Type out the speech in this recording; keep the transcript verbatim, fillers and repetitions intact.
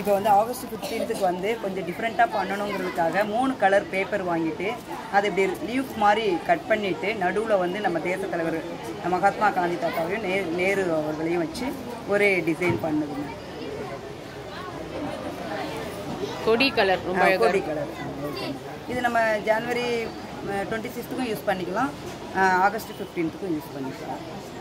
இப்போ வந்து ஆகஸ்ட் ஃபிஃப்டீன்த்துக்கு வந்து கொஞ்சம் டிஃப்ரெண்ட்டாக பண்ணணுங்கிறதுக்காக மூணு கலர் பேப்பர் வாங்கிட்டு அதை இப்படி லீஃப் மாதிரி கட் பண்ணிவிட்டு நடுவில் வந்து நம்ம தேச தலைவர் மகாத்மா காந்தி தாத்தாவையும் நே நேரு அவர்களையும் வச்சு ஒரே டிசைன் பண்ணுதுங்க. கொடி கலர், கொடி கலர். இது நம்ம ஜனவரி டுவெண்ட்டி சிக்ஸ்த்துக்கும் யூஸ் பண்ணிக்கலாம், ஆகஸ்ட் ஃபிஃப்டீன்த்துக்கும் யூஸ் பண்ணிக்கலாம்.